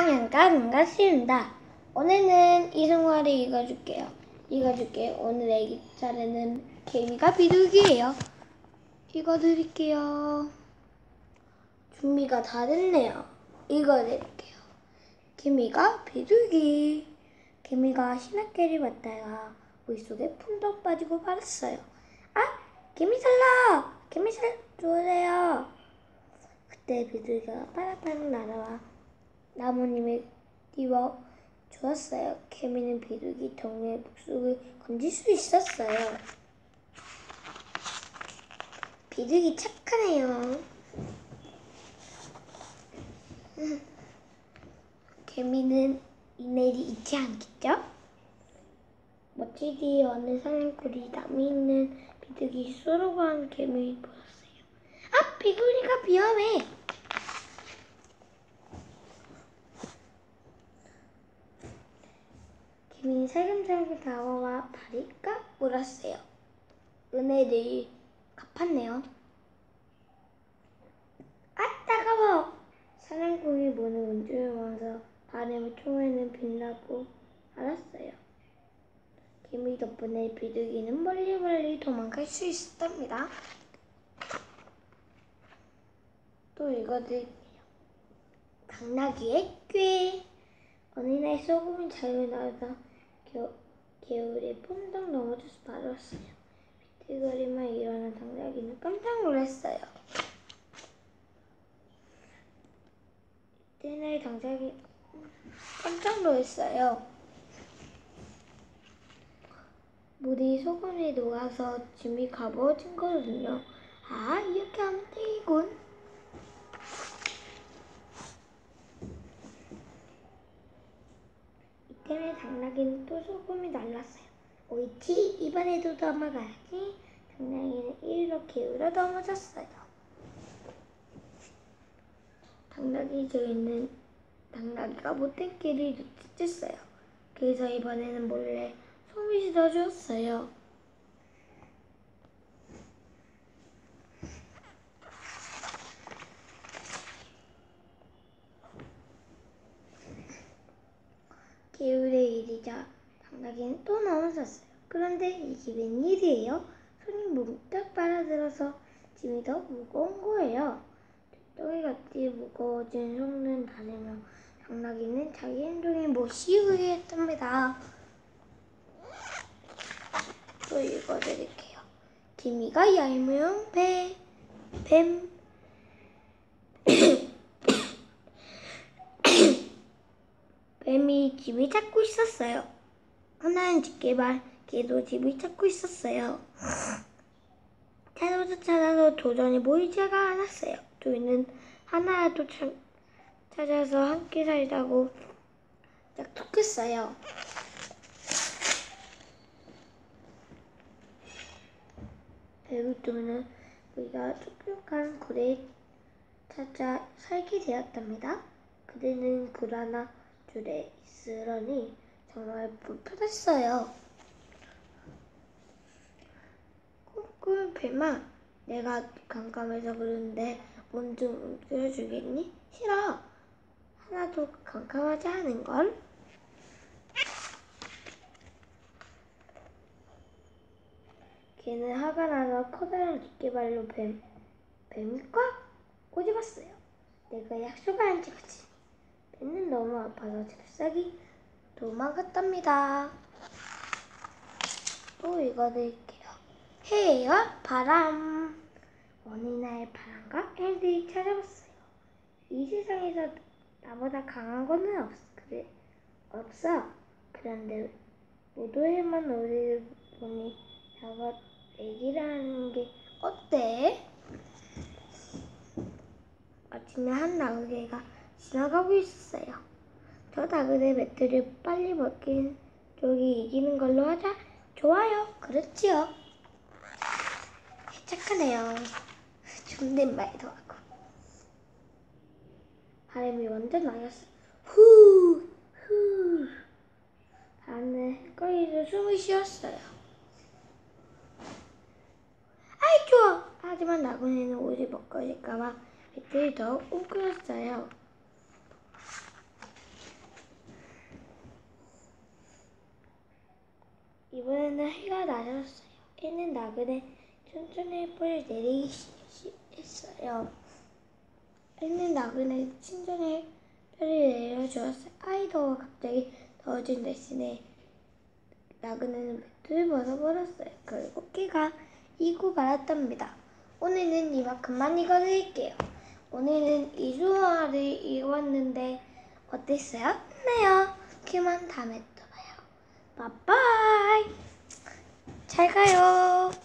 4학년과 반갑습니다. 오늘은 이승화를 읽어줄게요. 오늘의 차례는 개미가 비둘기예요. 읽어드릴게요. 준비가 다 됐네요. 읽어드릴게요. 개미가 비둘기. 개미가 신학개를 받다가 물속에 풍덩 빠지고 말았어요. 아! 개미 살라! 개미 살려주세요. 그때 비둘기가 파닥파닥 날아와 나무님을 띄워 주었어요. 개미는 비둘기 덩이에 물속을 건질 수 있었어요. 비둘기 착하네요. 개미는 이 내일이 잊지 않겠죠? 멋지디 어느 산골이 나무 있는 비둘기 쏘려고 하는 개미를 보았어요. 아! 비둘기가 위험해! 개미는 살금살금 다가와 발이 깍 물었어요. 은혜를 갚았네요. 아! 따가워! 사냥꾼이 문을 움직이면서 바람을 통해는 빛나고 알았어요. 개미 덕분에 비둘기는 멀리 도망갈 수 있었답니다. 또 읽어드릴게요. 당나귀의 꾀. 어느 날 소금이 잘 나와서 개울에 퐁당 넘어져서 말았어요. 비틀거리만 일어난 당나귀는 깜짝 놀랐어요. 이때는 당나귀 깜짝 놀랐어요. 물이 소금에 녹아서 짐이 가벼워진 거거든요. 아, 이렇게 하면 되겠군. 이때문에 당나귀는 또 소금이 날랐어요. 옳지, 이번에도 넘어가야지. 당나귀는 이렇게 울어 넘어졌어요. 당나귀가 못된 길을 눈치챘어요. 그래서 이번에는 몰래 솜을 씻어주었어요. 개울에 이르자 당나귀는 또 넘어졌어요. 그런데 이게 웬일이에요? 손이 뭉딱 빨아들어서 짐이 더 무거운 거예요. 덩이같이 무거워진 손은 다르며 당나귀는 자기 행동에 못 씌우게 했답니다. 또 읽어드릴게요. 개미가 얄미운 뱀. 뱀이 집을 찾고 있었어요. 하나는 집게만 개도 집을 찾고 있었어요. 찾아서 도저히 보이지가 않았어요. 둘은 하나라도 찾아서 함께 살자고 약속했어요. 배우들은 우리가 촉촉한 굴에 찾아 살게 되었답니다. 그들은 굴 하나 줄에 있으려니 정말 불편했어요. 꿈꾼 뱀아, 내가 깜깜해서 그러는데 문 좀 열어주겠니? 싫어. 하나도 깜깜하지 않은걸? 걔는 화가 나서 커다란 집게발로 뱀이 꽉 꼬집었어요. 내가 약속을 안 지켰지. 뱀은 너무 아파서 잽싸기 도망갔답니다. 또 읽어드릴게요. 해와 바람. 어느 날 바람과 앤들이 찾아왔어요. 이 세상에서 나보다 강한 거는 없어. 그런데 모두에만 우리를 보니 나가 얘기를 하는 게 어때? 아침에 한 나그네가 지나가고 있었어요. 저 나그네 맷돌을 빨리 벗긴 쪽이 이기는 걸로 하자. 좋아요. 그렇지요. 착하네요. 존댓말도 하고. 바람이 완전 나갔어요. 후. 바람은 헷갈려서 숨을 쉬었어요. 아이 좋아. 하지만 나그네는 옷이 벗겨질까봐 맷돌이 더욱 웅크렸어요. 이번에는 해가 낮았어요. 해는 나그네 천천히 뿌리 내리기 시작했어요. 해는 나그네 천천히 뿌리 내려주었어요. 아이 더워. 갑자기 더워진 대신에 나그네는 매트를 벗어버렸어요. 결국 해가 이고 말았답니다. 오늘은 이만큼만 읽어드릴게요. 오늘은 이주화를 읽었는데 어땠어요? 좋네요. 그만 다음에 또 봐요. 빠빠이. 잘 가요.